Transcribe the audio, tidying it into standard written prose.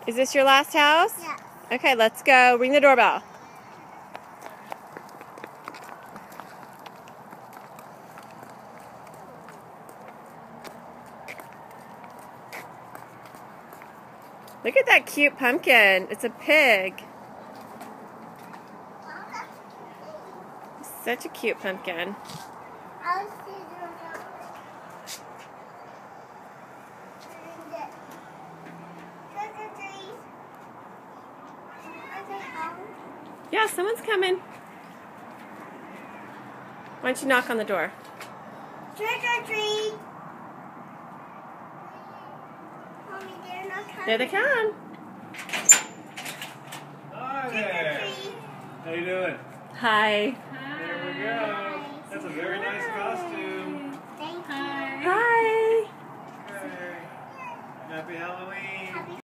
Is this your last house? Yeah. Okay, let's go. Ring the doorbell. Look at that cute pumpkin. It's a pig. Such a cute pumpkin. Yeah, someone's coming. Why don't you knock on the door? Trick or treat. Mommy, they're not coming. There they come. Hi Trick or there. treat. How you doing? Hi. There we go. That's a very nice costume. Thank you. Hi. Okay. Happy Halloween.